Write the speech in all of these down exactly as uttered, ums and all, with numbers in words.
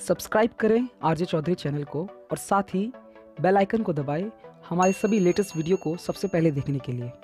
Subscribe करें RJ Chaudhary channel को और साथ ही बेल आइकन को दबाएं हमारे सभी लेटेस्ट वीडियो को सबसे पहले देखने के लिए।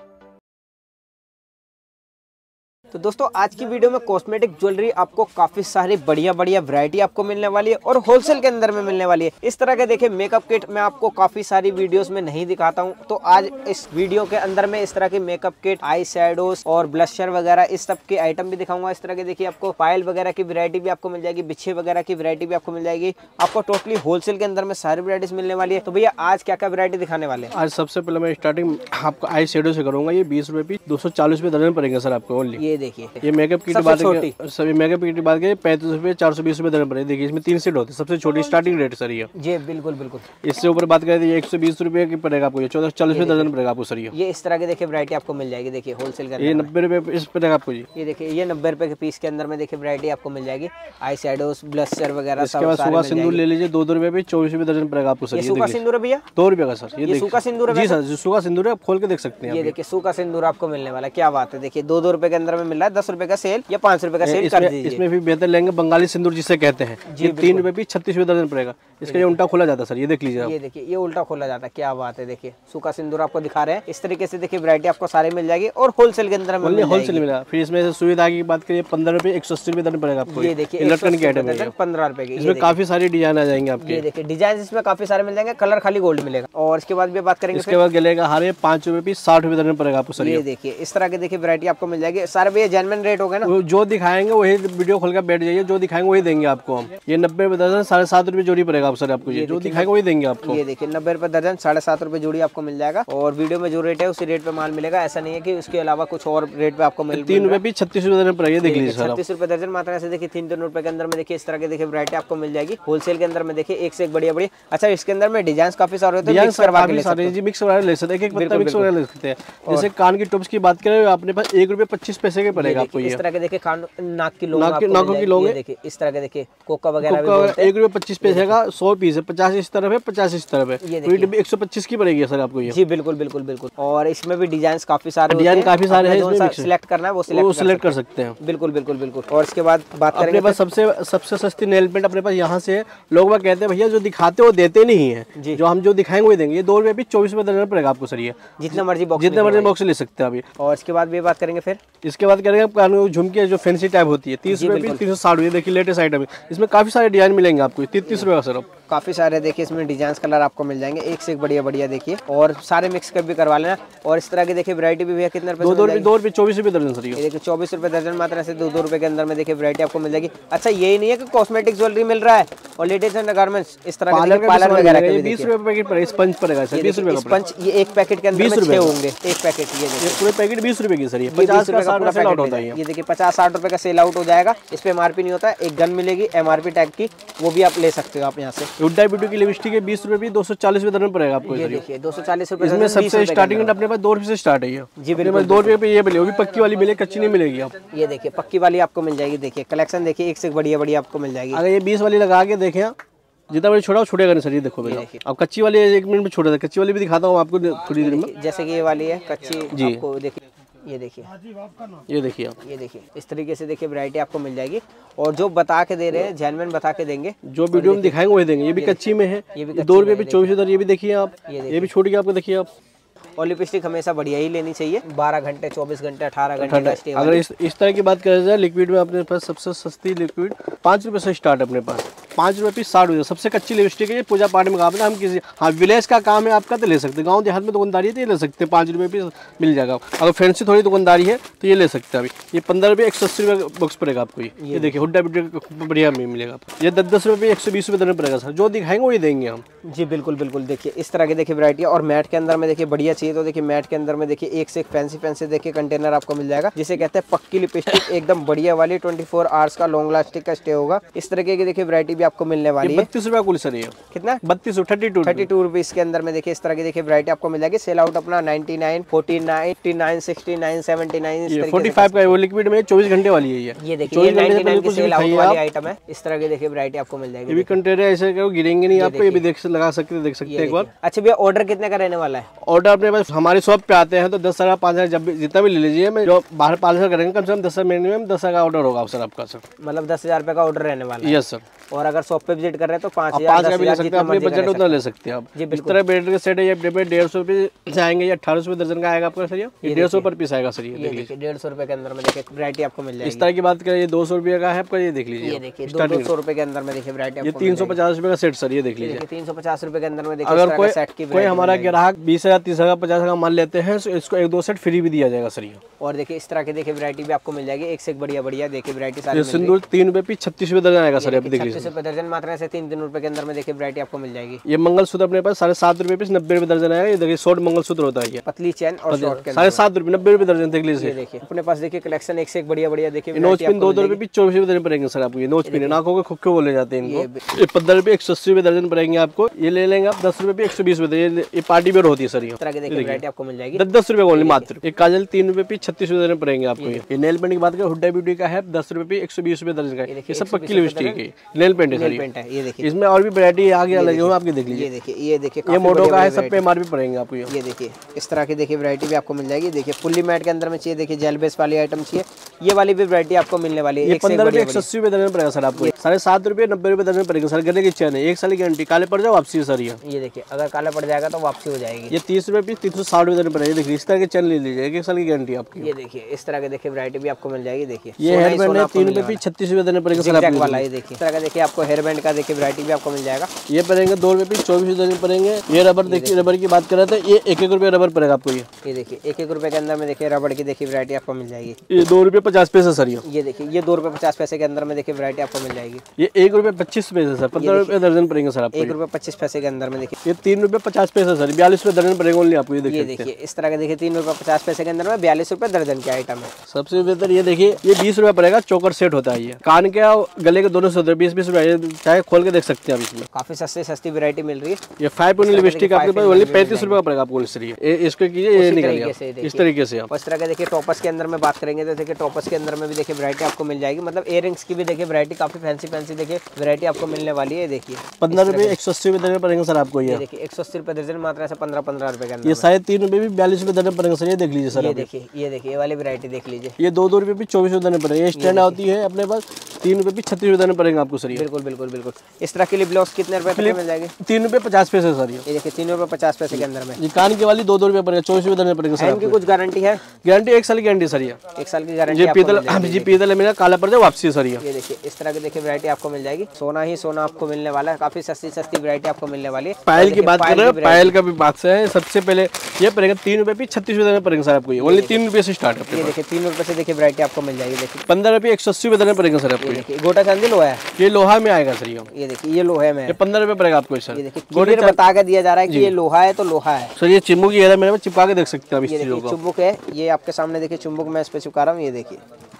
तो दोस्तों आज की वीडियो में कॉस्मेटिक ज्वेलरी आपको काफी सारी बढ़िया बढ़िया वैरायटी आपको मिलने वाली है और होलसेल के अंदर में मिलने वाली है। इस तरह के देखिए मेकअप किट मैं आपको काफी सारी वीडियोस में नहीं दिखाता हूं, तो आज इस वीडियो के अंदर में इस तरह की मेकअप किट, आई शैडोज और ब्लशर वगैरह इस सब के आइटम भी दिखाऊंगा। इस तरह के देखिए आपको पायल वगैरह की वैरायटी भी आपको मिल जाएगी, बिछे वगैरह की वैरायटी भी आपको मिल जाएगी। आपको टोटली होलसेल के अंदर में सारी वैरायटीज मिलने वाली है। तो भैया आज क्या क्या वैरायटी दिखाने वाले हैं? आज सबसे पहले मैं स्टार्टिंग आपको आई शैडो से करूंगा। ये बीस रुपए दो सौ चालीस रुपए दर्जन पड़ेंगे सर आपको ओनली। ये देखिए ये मेकअप किट बात है, सभी मेकअप किट की बात करें पैंतीस रुपए चार सौ बीस रुपए दर्जन पड़ेगी। देखिए इसमें तीन सेट होते हैं, सबसे छोटी स्टार्टिंग रेट सर ये। जी बिल्कुल बिल्कुल। इससे ऊपर बात करें तो ये एक सौ बीस रुपए की पड़ेगा आपको, ये चौदह चालीस रुपए दर्जन पड़ेगा आपको सर ये। ये इस तरह के देखिए वैरायटी आपको मिल जाएगी। देखिए होलसेल का ये नब्बे रुपए इस पड़ेगा आपको जी। ये देखिए ये नब्बे रुपए के पीस के अंदर में देखिए वैरायटी आपको मिल जाएगी, आई शैडोज, ब्लशर वगैरह। इसके बाद सूखा सिंदूर ले लीजिए, दो दो रुपए पे चौबीस रुपए दर्जन पड़ेगा आपको सर। ये सूखा सिंदूर है भैया, दो रुपए का सर। ये सूखा सिंदूर है जी सर, सूखा सिंदूर है, आप खोल के देख सकते हैं। ये देखिए सूखा सिंदूर आपको मिलने वाला, क्या बात है। देखिए दो दो रुपए के अंदर में मिल रहा है, दस रुपए का सेल या पांच रुपए का सेल कर दीजिए। इसमें भी बेहतर लेंगे बंगाली सिंदूर जिसे कहते हैं, ये तीन रुपए भी छत्तीस रुपए दर्जन पड़ेगा। इसका ये उल्टा खोला जाता है सर, ये देख लीजिए। ये देखिए ये उल्टा खोला जाता है, क्या बात है। देखिए सूखा सिंदूर आपको दिखा रहे हैं। इस तरीके से देखिए वैरायटी आपको सारी मिल जाएगी और होलसेल के अंदर में होलसेल मिलेगा। फिर इसमें से सुविधा की बात करिए, पंद्रह रुपए एक सौ अस्सी रुपए दर्जन पड़ेगा आपको। ये देखिए इलेक्ट्रॉनिक आइटम है, पंद्रह रुपए की। इसमें काफी सारे डिजाइन आ जाएंगे आपके। ये देखिए डिजाइन इसमें काफी सारे मिल जाएंगे, कलर खाली गोल्ड मिलेगा। और इसके बाद भी बात करेंगे, इसके बाद गले का हार पांच रुपए पीस साठ रुपए दर्जन पड़ेगा आपको सर। ये देखिए इस तरह के देखिए वैरायटी आपको मिल जाएगी। सारे भैया जेन्युइन रेट हो गए ना, जो दिखाएंगे वही वीडियो खोल कर बैठ जाइए, जो दिखाएंगे वही देंगे आपको हम। ये नब्बे रुपए दर्जन साढ़े सात रुपए जोड़ी पड़ेगा आप सर आपको। ये जो दिखाएंगे वही देंगे आपको। ये देखिए नब्बे रुपए दर्जन साढ़े सात रुपए जोड़ी आपको मिल जाएगा और वीडियो में जो रेट है उसी रेट पे माल मिलेगा। ऐसा नहीं है कि उसके अलावा कुछ और रेट पे आपको मिल। तीन रुपए भी छत्तीस रुपए दर्जन पड़ेगा, देख लीजिए छत्तीस रुपए दर्जन मात्रा से देखिए तीन तीन रुपए के अंदर में देखिए इस तरह के देखिए वैरायटी आपको मिल जाएगी होलसेल के अंदर में। देखिए एक से एक बढ़िया बढ़िया। अच्छा इसके अंदर में डिजाइन काफी सारे होते हैं, मिक्स करवा के ले सकते हैं। मिक्स वगैरह ले सकते हैं, एक एक पत्ता मिक्स वगैरह ले सकते हैं। जैसे कान की टॉप्स की बात करें अपने पास एक रुपए पच्चीस पैसे के पड़ेगा आपको। इस तरह के देखिए कान नाक की लोग, नाकों की लोग देखिए इस तरह के देखिए कोका वगैरह एक रुपए पच्चीस पैसे का सौ पीस है, पचास इस तरफ है पचास इस तरफ है। ये एक सौ पच्चीस की पड़ेगी सर आपको ये। जी बिल्कुल बिल्कुल बिल्कुल। और इसमें भी डिजाइन काफी सारे डिजाइन काफी सारे हैं, सिलेक्ट करना है वो सिलेक्ट कर सकते हैं। बिल्कुल बिल्कुल बिल्कुल। और इसके बाद बात करेंगे, अपने पास सबसे सबसे सस्ती नेल पेंट अपने पास यहाँ से। लोग बाग कहते हैं भैया जो दिखाते वो देते नहीं है, जो हम जो दिखाएंगे वही देंगे। ये दो रुपए भी चौबीस रुपए दर्जन पड़ेगा आपको सर। ये जितना मर्जी बॉक्स जितना मर्जी बॉक्स ले सकते हैं अभी। और इसके बाद भी बात करेंगे, फिर इसके बाद करेंगे झुमके जो फैंसी टाइप होती है, तीस रुपए भी तीन सौ साठ रुपए। देखिए लेटेस्ट आइटम है, इसमें काफी सारे डिजाइन मिलेंगे आपको। तीस तीस रुपए का सर काफी सारे देखिए इसमें डिजाइन कलर आपको मिल जाएंगे, एक से एक बढ़िया बढ़िया। देखिए और सारे मिक्स कर भी करवा लेना। और इस तरह की देखिए वैरायटी भी भैया कितने रुपए? दो रुपए दो रुपए चौबीस रुपए दर्जन सर। ये देखिए चौबीस रुपए दर्जन मात्रा से दो दो रुपए के अंदर में देखिए वैरायटी आपको मिल जाएगी। अच्छा यही नहीं है कि कॉस्मेटिक ज्वेलरी मिल रहा है और लेडीज एंड गारमेंट्स इस तरह के पार्लर वगैरह के बीस रुपए पैकेट पड़ेगा। स्पंज पड़ेगा सर बीस रुपए का स्पंज। ये एक पैकेट के अंदर छह होंगे, एक पैकेट। ये पूरे पैकेट बीस रुपए की सर। ये पचास का साठ का सेल आउट होता है। ये देखिए पचास साठ रुपए का सेल आउट हो जाएगा। इस पे एमआरपी नहीं होता है। एक गन मिलेगी एमआरपी टैग की, वो भी आप ले सकते हो आप यहाँ से। हुड्डा ब्यूटी की लिपस्टिक है बीस रुपए दो सौ चालीस रुपए दर्जन पड़ेगा आपको। ये देखिए दो सौ चालीस रुपए। इसमें सबसे स्टार्टिंग अपने पास दो रुपए से स्टार्ट है। जी बिल्कुल। दो रुपए पे ये मिलेगी, पक्की वाली मिलेगी, कच्ची नहीं मिलेगी आप। ये देखिए पक्की वाली आपको मिल जाएगी। देखिए कलेक्शन देखिए एक से बढ़िया बढ़िया आपको मिल जाएगी। अगर ये बीस वाली लगा के देखें, जितना बड़ी छोड़ा छूटेगा नहीं सर। ये देखो भैया अब कच्ची वाली एक मिनट में छोटा था, कच्ची वाली भी दिखाता हूँ आपको थोड़ी देर में। जैसे कि ये वाली है कच्ची जी, आपको देखिए ये देखिए ये देखिए आप ये देखिए इस तरीके से देखिए वैरायटी आपको मिल जाएगी। और जो बता के दे रहे हैं जेन्युइन बता के देंगे, जो वीडियो में दिखाएंगे वही देंगे। ये भी कच्ची में है, ये भी दो रुपए भी चौबीस उधर। ये भी देखिए आप, ये भी छोटी आपको देखिए आप। और लिपस्टिक हमेशा बढ़िया ही लेनी चाहिए, बारह घंटे चौबीस घंटे अठारह घंटे। अगर इस इस तरह की बात करें जाए लिक्विड में अपने पास सबसे सस्ती लिक्विड पाँच रुपए से स्टार्ट अपने पास। पाँच रुपए पीस साठ रुपए सबसे कच्ची लिपस्टिक है। पूजा पाठ में काम है, हम किसी हाँ विलेज का काम है आपका तो ले सकते हैं। गाँव देहात में दुकानदारी है तो ये ले सकते हैं, पाँच रुपए पीस मिल जाएगा। अगर फैंसी थोड़ी दुकानदारी है तो ये ले सकते हैं। अभी ये पंद्रह रुपए एक सौ अस्सी रुपए बॉक्स पड़ेगा आपको। ये ये देखिए हुड्डा ब्यूटी बढ़िया में मिलेगा। ये दस दस रुपए एक सौ बीस रुपए देना पड़ेगा सर। जो दिखाएंगे वही देंगे हम। जी बिल्कुल बिल्कुल। देखिए इस तरह की देखिए वैरायटी। और मैट के अंदर में देखिए बढ़िया चाहिए तो देखिए मैट के अंदर में देखिए एक से एक फैंसी फैंसी देखिए कंटेनर आपको मिल जाएगा, जिसे कहते हैं पक्की लिपस्टिक, एकदम बढ़िया वाली चौबीस आवर्स का लॉन्ग लास्टिक का स्टे होगा। इस तरीके की देखिए वैरायटी भी आपको मिलने वाली है। बत्तीस रुपए कुल सर। ये कितना? बत्तीस thirty two thirty two rupees के अंदर में देखिए इस तरह की देखिए वैरायटी आपको मिल जाएगी। सेल आउट अपना ninety nine, forty nine, eighty nine, sixty nine, seventy nine, forty five का वो लिक्विड में चौबीस घंटे वाली है। ये ये देखिए नाइनटी नाइन की सेल आउट वाली आइटम है। इस तरह की देखिए वैरायटी आपको मिल जाएगी। ये भी कंटेनर ऐसे गिरेंगे नहीं आपको, ये भी देख लगा सकते देख सकते हैं एक बार। अच्छा भैया ऑर्डर कितने का रहने वाला है? ऑर्डर अपने पास हमारे शॉप पे आते हैं तो दस हजार पाँच हजार जब जितना भी ले लीजिए। मैं जो बाहर पार्सल करेंगे कम से कम दस मिनट में दस हजार का ऑर्डर होगा सर आपका सर। मतलब दस हजार रुपए का ऑर्डर रहने वाला है। Yes sir. और अगर शॉप पे विजिट कर रहे हैं तो पाँच आप हजार पाँच का दस भी ले हजार सकते जितना हैं, अपने मर्जी का बजट ले उतना सकते ले सकते हैं आप। जी, इस बिल्कुल। तरह बेड का सेट है, ये डिब्बे डेढ़ सौ रुपये से आएंगे, ये अठारह सौ रुपये दर्जन का आएगा आपका सर। ये डेढ़ सौ पर पीस आएगा सर। ये हैं। देख ये लीजिए, देखिए डेढ़ सौ रुपए के अंदर में देखिए वैरायटी आपको मिल इस जाएगी। तरह की बात करें ये दो सौ रुपये का है आपका। ये देख लीजिए, ये देखिए दो दो सौ रुपए के अंदर में देखिए वैरायटी ये आपको तीन सौ पचास रुपये का सेट सर। ये देख ये लीजिए, देखिए तीन सौ पचास रुपए के अंदर में देखिए अगर कोई सेट की कोई हमारा ग्राहक बीस हजार तीस हजार पचास हजार माल लेते हैं तो इसको एक दो सेट फ्री भी दिया जाएगा सर। ये और देखिए इस तरह के देखिए वैरायटी भी आपको मिल जाएगी, एक से एक बढ़िया बढ़िया देखिए वैरायटी सारी ये सिंदूर तीन रुपये पीस छत्तीस रुपये दर्जन आएगा सर। आप देख लीजिए, छत्तीस रुपए दर्जन मात्रा से तीन तीन रुपए के अंदर में देखिए वैरायटी आपको मिल जाएगी। ये मंगलसूत्र अपने पास साढ़े सात रुपये पीस नब्बे रुपये दर्जन आएगा। ये देखिए शॉर्ट मंगलसूत्र होता है, ये पतली चैन और शॉर्ट के साढ़े सात रुपये नब्बे रुपये दर्जन। देख लीजिए, ये देखिए अपने पास देखिए कलेक्शन एक से एक बढ़िया बढ़िया देखिए नोच पिन दो दो रुपये पीस चौबीस रुपये दर्जन पड़ेंगे सर आपको। ये नोच पिन नाकों के खुक्के बोले जाते हैं इनको। ये पंद्रह रुपये एक सौ अस्सी रुपये दर्जन पड़ेंगे आपको। ये ले लेंगे आप दस रुपये एक सौ बीस रुपये। ये पार्टी वेयर होती है सर। ये तरह के देखिए वैरायटी आपको मिल जाएगी दस दस रुपये ओनली मात्र। एक काजल तीन रुपये पीस छत्तीस रुपये दर्जन पड़ेंगे आपको। ये नेल पेंट की बात करें हुड्डा ब्यूटी का है दस रुपये एक सौ बीस रुपये दर्जन का। ये सब पक्की लिपस्टिक है, नेल पेंट है सर। पेंट है। ये देखिए इसमें और भी वैरायटी आगे लगे हुए आपके देख ये लीजिए। देखिए ये देखिए ये मोटो का है, सब पे एमआरपी पड़ेंगे आपको। ये ये देखिए इस तरह की देखिए वैरायटी भी आपको मिल जाएगी। देखिए फुल्ली मैट के अंदर में चाहिए, देखिए जेल बेस वाली आइटम चाहिए, ये वाली भी वैरायटी आपको मिलने वाली है। ये पंद्रह रुपये एक सौ अस्सी रुपये दर्जन पड़ेगा सर आपको। साढ़े सात रुपये नब्बे रुपये दर्जन पड़ेगा सर। गले की चैन है, एक साल की गारंटी, काले पड़ जाओ वापसी सर। ये ये देखिए अगर काला पड़ जाएगा तो वापसी हो जाएगी। ये तीस रुपये पीस तीन सौ साठ रुपये दर्जन पड़ेगा। देखिए इस तरह के चैन ले लीजिए, एक साल की गारंटी आपकी। ये देखिए इस तरह के देखिए वैरायटी भी आपको मिल जाएगी। देखिए ये हेयर बैंड है, तीन रुपये पीस छत्तीस रुपये दर्जन पड़ेगा सर आपको वाला। ये देखिए इस तरह का देखिए आपको हेयर बैंड का देखिए वैरायटी भी आपको मिल जाएगा। ये पड़ेंगे दो रुपये पीस चौबीस दर्जन पड़ेंगे। ये रबर देखिए, रबर की बात कर रहे थे, ये एक एक रुपये रबर पड़ेगा आपको। ये ये देखिए एक एक रुपए के अंदर में देखिए रबड़ की देखिए वैरायटी आपको मिल जाएगी। ये दो रुपये पचास पैसे सर। ये ये देखिए ये दो रुपए पचास पैसे के अंदर में देखिए वैरायटी आपको मिल जाएगी। ये एक रुपये पच्चीस पैसे सर, पंद्रह रुपये दर्जन पड़ेंगे सर आपको। एक रुपए पच्चीस पैसे के अंदर में देखिए ये तीन रुपये पचास पैसे सर, बयालीस रुपये दर्जन पड़ेगा ओनली आपको। ये ये देखिए देखिए इस तरह के देखिए तीन रुपए पचास पैसे के अंदर में बयालीस रुपए दर्जन की आइटम है। सबसे बेहतर ये देखिए, ये बीस रुपये पड़ेगा। चोकर सेट होता है, ये कान के और गले के दोनों से होते हैं। बीस बीस रुपये चाहे खोल के देख सकते हैं आप। इसमें काफी सस्ती सस्ती वैरायटी मिल रही है। ये फाइव पॉइंट लिपस्टिक आपके पास ओनली पैंतीस रुपये का पड़ेगा आपको। ये इसको कीजिए, ये निकल गया इस तरीके से। आप इस तरह के देखिए टॉपर्स के अंदर में बात करेंगे तो देखिए टॉपर्स के अंदर में भी देखिए वैरायटी आपको मिल जाएगी। मतलब इयररिंग्स की भी देखिए वैरायटी काफी फैंसी फैंसी देखिए वैरायटी आपको मिलने वाली है। देखिए पंद्रह रुपये एक सौ अस्सी रुपये दर्जन पड़ेंगे सर आपको। ये देखिए एक सौ अस्सी रुपये दर्जन मात्रा से पंद्रह पंद्रह रुपए के अंदर। ये साढ़े तीन रुपये भी बयालीस रुपये दर्जन पड़ेंगे सर। ये देख लीजिए सर। ये देखिए ये देखिए ये वाली वैरायटी देख लीजिए। ये दो दो रुपये भी चौबीस रुपये दर्जन पड़ेगा। ये स्टैंड होती है अपने पास, तीन रुपये भी छत्तीस रुपये दर्जन पड़ेंगे आपको सर। ये बिल्कुल बिल्कुल बिल्कुल। इस तरह के लिए ब्लाउज कितने रुपए तक मिल जाएगी? तीन रुपये पचास पैसे सर। ये ये देखिए तीन रुपए पचास पैसे के अंदर में। ये कान की वाली दो दो रुपये पड़ेगा, चौबीस रुपये दर्जन पड़ेगा सर। इनकी कुछ गारंटी है? गारंटी एक साल की गारंटी सर। ये एक साल की गारंटी ये आपको पीतल मिल जाएगी। जी पीतल है मेरा, काला पड़ जाए वापसी सर। ये ये देखिए इस तरह की देखिए वैरायटी आपको मिल जाएगी। सोना ही सोना आपको मिलने वाला है, काफी सस्ती सस्ती वैरायटी आपको मिलने वाली है। पायल की बात कर रहे हैं, पायल का भी बात है। सबसे पहले ये पड़ेगा तीन रुपये भी छत्तीस रुपये पड़ेगा सर आपको। ये ओनली तीन रुपये से स्टार्ट है। ये देखिए तीन रुपए से देखिए वैरायटी आपको मिल जाएगी। देखिए पंद्रह रुपये एक सौ अस्सी रुपये पड़ेगा सर आपको। देखिए गोटा चांदी लोहा है, ये लोहा में आएगा सर। ये ये देखिए ये लोहे में है। ये पंद्रह रुपये पड़ेगा आपको सर। ये देखिए गोटे बता के दिया जा रहा है कि ये लोहा है तो लोहा है सर। ये चिम्बुक की है, मेरे में चिपका के देख सकते हैं आप इस ये चीजों देखिए को। चुम्बुक है, ये आपके सामने देखिए चुम्बुक मैं इस पे चिपका रहा हूँ। ये देखिए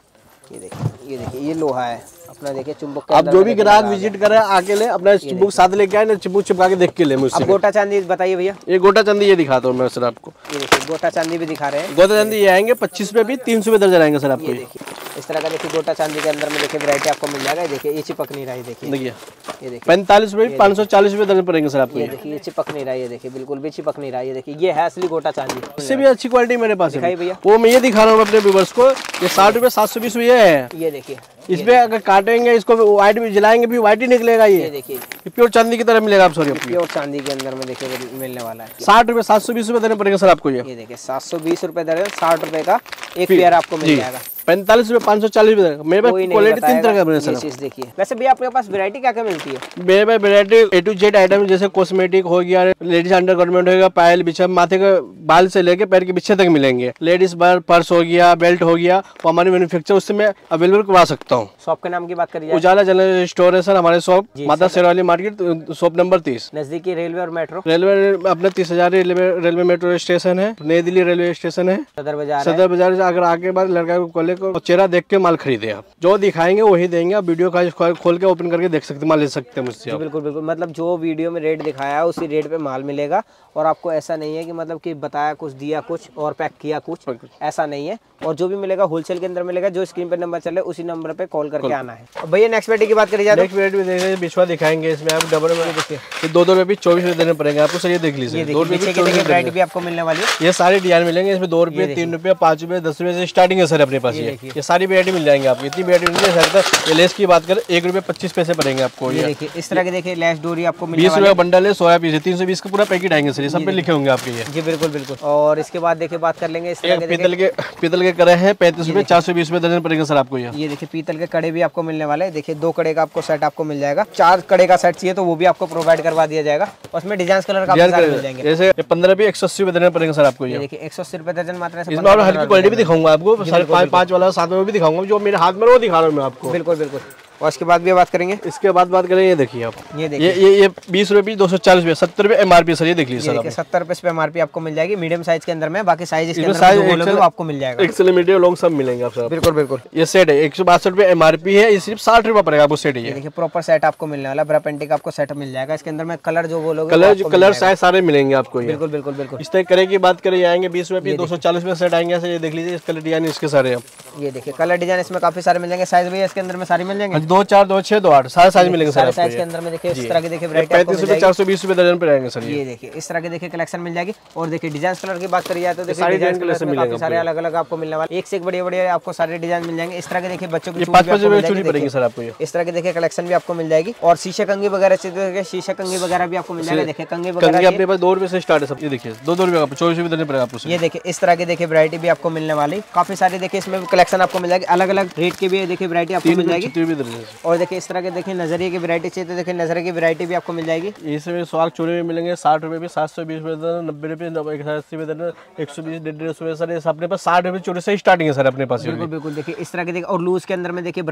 ये देखिए ये देखिए ये लोहा है अपना। देखिए चुम्बक के आप अंदर जो में भी देखिए ग्राहक लगा विजिट करे आके ले, अपना चिम्बुक साथ लेके आए ना, चिम्बुक चिपका के देख के ले मुझसे। अब गोटा चांदी बताइए भैया। ये गोटा चांदी ये दिखाता हूँ मैं सर आपको। ये देखिए गोटा चांदी भी दिखा रहे हैं। गोटा चांदी ये आएंगे पच्चीस रुपये भी तीन सौ रुपये दर्जन आएंगे सर आपको। ये देखिए इस तरह का देखिए गोटा चांदी के अंदर में देखिए वैरायटी आपको मिल जाएगा। देखिए ये चिपक नहीं रहा है। देखिए देखिए ये देखिए पैंतालीस रुपये पाँच सौ चालीस रुपये दर्जन पड़ेंगे सर आपको। ये देखिए ये चिपक नहीं रहा है। ये देखिए बिल्कुल भी चिपक नहीं रहा है। ये देखिए ये है असली गोटा चांदी। इससे भी अच्छी क्वालिटी मेरे पास है दिखाइए भैया। वो मैं ये दिखा रहा हूँ अपने व्यूअर्स को। ये साठ रुपये सात सौ बीस रुपये है। ये देखिए इसमें अगर काटेंगे इसको व्हाइट भी जलाएंगे भी व्हाइट ही निकलेगा। ये ये देखिए प्योर चांदी की तरह मिलेगा आप सॉरी। प्योर चांदी के अंदर में देखिए मिलने वाला है। साठ रुपये सात सौ बीस रुपये देने पड़ेंगे सर आपको। ये ये देखिए सात सौ बीस रुपए दर्जन, साठ रुपए का एक पेयर आपको मिल जाएगा। पैंतालीस रुपये पाँच सौ चालीस रुपये मेरे पास क्वालिटी तीन तरह का बने सर। चीज देखिए वैसे भी आपके पास वैरायटी क्या क्या मिलती है? मेरे पास variety A to Z item जैसे कॉस्मेटिक हो गया, लेडीज अंडर गारमेंट हो गया, पायल बिछा, माथे के बाल से लेके पैर के बिछे तक मिलेंगे। लेडीज पर्स हो गया, बेल्ट हो गया, वो हमारी मैन्युफैक्चर उससे मैं अवेलेबल करवा सकता हूँ। शॉप के नाम की बात करिए। उजाला जनरल स्टोर है सर हमारे shop, Mata Sherawali market, shop number तीस, नजदीकी रेलवे और मेट्रो। रेलवे अपने तीस हजार रेलवे रेलवे मेट्रो स्टेशन है, नई दिल्ली रेलवे स्टेशन है, सदर बाजार सदर बाजार से अगर आके बाद लड़का को खोले को चेहरा देख के माल खरीदे। आप जो दिखाएंगे वही देंगे। आप वीडियो का खोल के ओपन करके देख सकते, माल ले सकते हैं मुझसे। बिल्कुल बिल्कुल, मतलब जो वीडियो में रेट दिखाया है उसी रेट पे माल मिलेगा। और आपको ऐसा नहीं है कि मतलब कि बताया कुछ दिया कुछ और पैक किया कुछ, ऐसा नहीं है। और जो भी मिलेगा होलसेल के अंदर मिलेगा। जो स्क्रीन पे नंबर चल रहा है उसी नंबर पे कॉल करके आना है। भैया नेक्स्ट वैरायटी की बात करी जाए। नेक्स्ट वैरायटी में देख रहे बिछवा दिखाएंगे। इसमें आप डबल में देखिए दो दो रुपये चौबीस रुपये देने पड़ेंगे आपको सर। ये देख लीजिए दो रुपये वैरायटी भी आपको मिलने वाली है। ये सारे डिजाइन मिलेंगे इसमें। दो रुपये तीन रुपये पाँच रुपये दस रुपये से स्टार्टिंग है सर अपने पास। देखिए ये सारी वैरायटी मिल जाएंगे आपको, इतनी वैरायटी मिल सकता है। ये लेस की बात करें एक रुपये पच्चीस पैसे पड़ेंगे आपको। ये देखिए इस तरह के देखिए लेस डोरी आपको बीस रुपये बंडल है, सोया पीस है, तीन सौ बीस का पूरा पैकेट आएंगे सर, ये सब पे लिखे होंगे आपके ये। जी बिल्कुल बिल्कुल। और इसके बाद देखिए बात कर लेंगे इस तरह के पीतल के पीतल के कड़े हैं पैंतीस रुपये, चार सौ बीस रुपये दर्जन पड़ेंगे सर आपको ये। ये देखिए पीतल के कड़े भी आपको मिलने वाले हैं। देखिए दो कड़े का आपको सेट आपको मिल जाएगा, चार कड़े का सेट चाहिए तो वो भी आपको प्रोवाइड करवा दिया जाएगा। उसमें डिजाइन कलर का मिल जाएंगे। जैसे पंद्रह रुपये एक सौ अस्सी रुपये दर्जन पड़ेंगे सर आपको ये। देखिए एक सौ अस्सी रुपये दर्जन मात्र है। इसमें हल्की क्वालिटी भी दिखाऊंगा आपको, पाँच पाँच वाला सात में भी दिखाऊंगा, जो मेरे हाथ में वो दिखा रहा हूँ मैं आपको। बिल्कुल बिल्कुल। और इसके बाद भी बात करेंगे, इसके बाद बात करें ये देखिए आप, ये देखिए ये ये बीस रुपये दो सौ चालीस रुपये सत्तर रुपये एमआरपी सर, ये देख लीजिए सर, सत्तर रुपये पे एमआरपी आपको मिल जाएगी मीडियम साइज के अंदर में। बाकी साइज इसके अंदर में आपको मिल जाएगा, एक्सेल मीडियम लॉन्ग सब मिलेंगे आप सर। बिल्कुल बिल्कुल। ये सेट है एक सौ बासठ रुपये एमआरपी है, ये सिर्फ साठ रुपये पड़ेगा आपको सेट। ये देखिए प्रॉपर सेट आपको मिलने वाला, ब्रा पेंटिंग का आपको सेट मिल जाएगा। इसके अंदर में कलर जो बोलोगे कलर जो कलर साइज सारे मिलेंगे आपको। बिल्कुल बिल्कुल बिल्कुल। इस तरह करे की बात करें आएंगे बीस रुपये दो सौ चालीस में सेट आएंगे। ये देख लीजिए इस कलर डिजाइन इसके सारे। ये देखिए कलर डिजाइन इसमें काफी सारे मिल जाएंगे। साइज भी इसके अंदर में सारी मिल जाएंगे, दो चार दो छह दो आठ सारे साइज मिलेंगे सर। साइज के अंदर में देखिए इस तरह के देखिए वैरायटी पैंतीस रुपये चार सौ बीस रुपये दर्जन पे आएंगे सर। ये देखिए इस तरह के देखिए कलेक्शन मिल जाएगी। और देखिए डिजाइन कलर की बात करिए तो देखिए डिजाइन कलर में काफी सारे अलग अलग आपको मिलने वाले, एक से एक बढ़िया बढ़िया आपको सारे डिजाइन मिल जाएंगे। इस तरह के देखिए बच्चों की पाँच पाँच रुपये चूड़ी पड़ेगी सर आपको। इस तरह के देखिए कलेक्शन भी आपको मिल जाएगी। और शीशे कंगी वगैरह से शीशे कंगी वगैरह भी आपको मिल जाएगा। देखिए कंगी वगैरह अपने पास दो रुपये से स्टार्ट है सब। ये देखिए दो दो रुपये चौबीस रुपये देने पड़ेगा आपको। ये देखिए इस तरह के देखिए वैरायटी भी आपको मिलने वाली, काफी सारी देखिए इसमें कलेक्शन आपको मिल जाएगी। अलग अलग रेट के भी देखिए वैरायटी आपको मिल जाएगी। और देखिए इस तरह के देखिए नजरिए की वैरायटी चाहिए तो देखिए नजरिए की वैरायटी भी आपको मिल जाएगी। इसमें स्वाग चूड़ी में मिलेंगे साठ रुपये भी, सात सौ बीस रुपये, नब्बे रुपये, एक सौ अस्सी रुपये, एक सौ बीस डेढ़ डेढ़ सौ सर। अपने पास साठ रुपये चूड़ी से स्टार्टिंग है सर अपने पास। बिल्कुल बिल्कुल। देखिए इस तरह के देखिए और लूज के अंदर में देखिए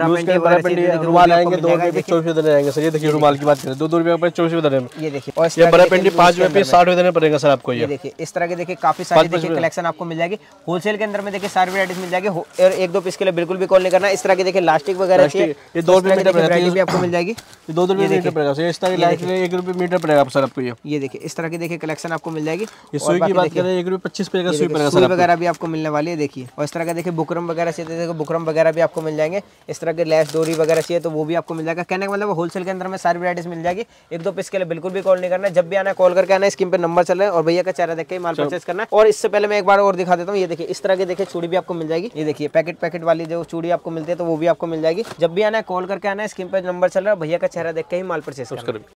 रुमाल आएंगे दो रुपये चौबीस रुपये आएंगे सर। ये देखिए रुमाल की बात करें दो दो रुपये चौबीस रुपये। ये देखिए ये बड़ा पेंटी पाँच रुपये साठ रुपये देने पड़ेगा सर आपको। ये देखिए इस तरह के देखिए काफी सारी देखिए कलेक्शन आपको मिल जाएगी। होलसेल के अंदर में देखिए सारी वैरायटीज मिल जाएगी और एक दो पीस के लिए बिल्कुल भी कॉल नहीं करना। इस तरह के देखिए लास्टिक वगैरह ये दो रुपये मीटर भी आपको मिल जाएगी, दो दो रुपये मीटर पड़ेगा। इस तरह एक रुपये मीटर पड़ेगा सर आपको। ये ये देखिए इस तरह की देखिए कलेक्शन आपको मिल जाएगी। ये सुई की बात करें एक रुपये पच्चीस पड़ेगा, सुई पड़ेगा सुई वगैरह भी आपको मिलने वाली है। देखिए और इस तरह का देखिए बुकरम वगैरह चाहिए देखो बुकरम वगैरह भी आपको मिल जाएंगे। इस तरह के लेस डोरी वगैरह चाहिए तो वो भी आपको मिल जाएगा। कहने का मतलब होलसेल के अंदर में सारी वैरायटीज मिल जाएगी। एक दो पीस के लिए बिल्कुल भी कॉल नहीं करना, जब भी आना कॉल करके आना। स्क्रीन पे नंबर चल रहा है और भैया का चेहरा देख के माल परचेज करना है। और इससे पहले मैं एक बार और दिखा देता हूँ। ये देखिए इस तरह के देखिए चूड़ी भी आपको मिल जाएगी। ये देखिए पैकेट पैकेट वाली जो चूड़ी आपको मिलती है तो वो भी आपको मिल जाएगी। जब भी आना है कॉल करके आना है, स्क्रीन पे नंबर चल रहा है, भैया का चेहरा देख के ही माल परचेज करना।